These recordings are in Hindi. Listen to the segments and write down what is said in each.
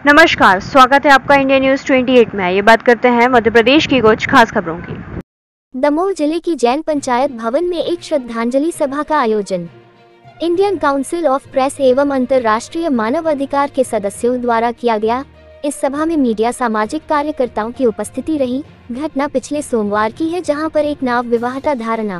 नमस्कार, स्वागत है आपका इंडिया न्यूज 28 में। ये बात करते हैं मध्य प्रदेश की कुछ खास खबरों की। दमोह जिले की जैन पंचायत भवन में एक श्रद्धांजलि सभा का आयोजन इंडियन काउंसिल ऑफ प्रेस एवं अंतर्राष्ट्रीय मानव अधिकार के सदस्यों द्वारा किया गया। इस सभा में मीडिया, सामाजिक कार्यकर्ताओं की उपस्थिति रही। घटना पिछले सोमवार की है, जहां पर एक नाव विवाहिता धारणा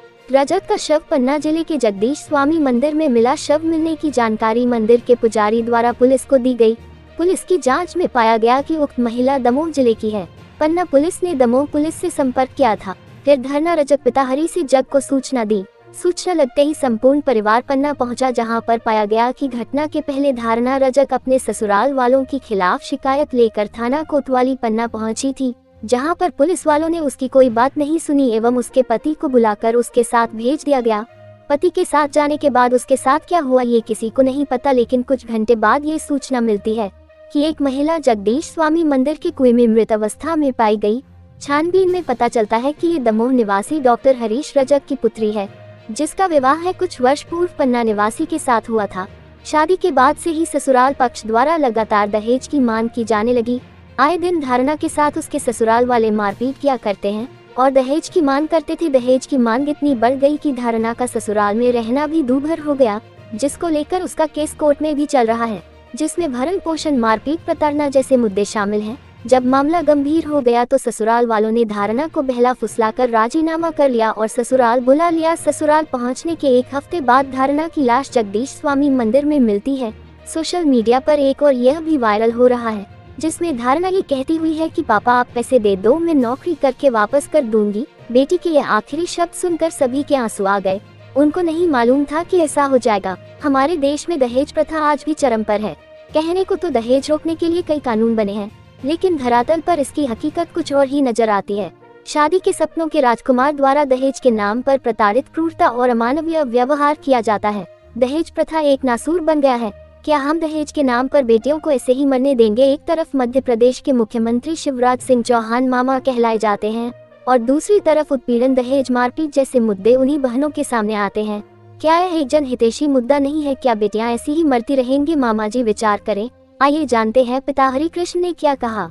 रजत का शव पन्ना जिले के जगदीश स्वामी मंदिर में मिला। शव मिलने की जानकारी मंदिर के पुजारी द्वारा पुलिस को दी गई। पुलिस की जांच में पाया गया कि उक्त महिला दमोह जिले की है। पन्ना पुलिस ने दमोह पुलिस से संपर्क किया था। फिर धरना रजक पिता हरि से जग को सूचना दी। सूचना लगते ही संपूर्ण परिवार पन्ना पहुंचा, जहां पर पाया गया कि घटना के पहले धारणा रजक अपने ससुराल वालों के खिलाफ शिकायत लेकर थाना कोतवाली पन्ना पहुंची थी, जहां पर पुलिस वालों ने उसकी कोई बात नहीं सुनी एवं उसके पति को बुलाकर उसके साथ भेज दिया गया। पति के साथ जाने के बाद उसके साथ क्या हुआ ये किसी को नहीं पता, लेकिन कुछ घंटे बाद ये सूचना मिलती है कि एक महिला जगदीश स्वामी मंदिर के कुएं में मृत अवस्था में पाई गई। छानबीन में पता चलता है कि ये दमोह निवासी डॉक्टर हरीश रजक की पुत्री है, जिसका विवाह है कुछ वर्ष पूर्व पन्ना निवासी के साथ हुआ था। शादी के बाद से ही ससुराल पक्ष द्वारा लगातार दहेज की मांग की जाने लगी। आए दिन धारणा के साथ उसके ससुराल वाले मारपीट किया करते हैं और दहेज की मांग करते थे। दहेज की मांग इतनी बढ़ गई कि धारणा का ससुराल में रहना भी दूभर हो गया, जिसको लेकर उसका केस कोर्ट में भी चल रहा है, जिसमें भरण पोषण, मारपीट, प्रताड़ना जैसे मुद्दे शामिल हैं। जब मामला गंभीर हो गया तो ससुराल वालों ने धारणा को बहला फुसलाकर राजीनामा कर लिया और ससुराल बुला लिया। ससुराल पहुंचने के एक हफ्ते बाद धारणा की लाश जगदीश स्वामी मंदिर में मिलती है। सोशल मीडिया पर एक और यह भी वायरल हो रहा है, जिसमें धारणा ये कहती हुई है कि पापा आप पैसे दे दो, मैं नौकरी करके वापस कर दूंगी। बेटी के ये आखिरी शब्द सुनकर सभी के आंसू आ गए। उनको नहीं मालूम था कि ऐसा हो जाएगा। हमारे देश में दहेज प्रथा आज भी चरम पर है। कहने को तो दहेज रोकने के लिए कई कानून बने हैं, लेकिन धरातल पर इसकी हकीकत कुछ और ही नजर आती है। शादी के सपनों के राजकुमार द्वारा दहेज के नाम पर प्रताड़ित, क्रूरता और अमानवीय व्यवहार किया जाता है। दहेज प्रथा एक नासूर बन गया है। क्या हम दहेज के नाम पर बेटियों को ऐसे ही मरने देंगे? एक तरफ मध्य प्रदेश के मुख्यमंत्री शिवराज सिंह चौहान मामा कहलाए जाते हैं और दूसरी तरफ उत्पीड़न, दहेज, मारपीट जैसे मुद्दे उन्हीं बहनों के सामने आते हैं। क्या यह एक जनहितैषी मुद्दा नहीं है? क्या बेटियां ऐसी ही मरती रहेंगी? मामा जी विचार करें। आइए जानते हैं पिता हरि कृष्ण ने क्या कहा।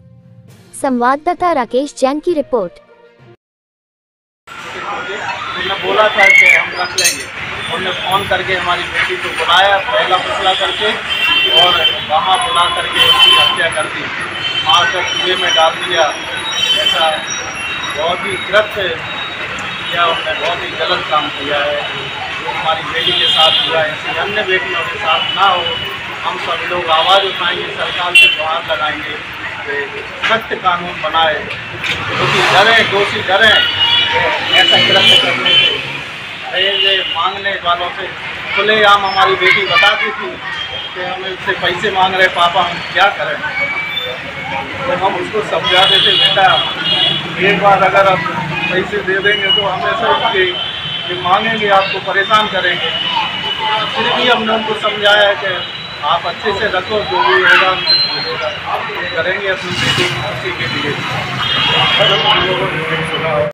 संवाददाता राकेश जैन की रिपोर्ट। बोला था कि हम रख लेंगे, उन्होंने फोन करके हमारी बेटी को बुलाया, पहला फैसला करके और वहाँ बुला करके उसकी हत्या कर दी, मार कर कुएं में डाल दिया। ऐसा बहुत ही कृत्य किया उन्होंने, बहुत ही गलत काम किया है जो हमारी बेटी के साथ हुआ है। ऐसी अन्य बेटियों के साथ ना हो। हम सब लोग आवाज़ उठाएंगे, सरकार से गुहार लगाएंगे कि सख्त कानून बनाए, क्योंकि डरें, दोषी डरें ऐसा कृत्य करने से। दहेज मांगने वालों से खुलेआम हमारी बेटी बताती थी कि हम इससे पैसे मांग रहे पापा, हम क्या करें। तो हम उसको समझा देते, बेटा एक बार अगर आप पैसे दे देंगे तो हम ऐसे कि मांगेंगे, आपको परेशान करेंगे। फिर भी हमने उनको समझाया कि आप अच्छे से रखो, जो भी होगा करेंगे अपनी बेटी की खुशी के लिए।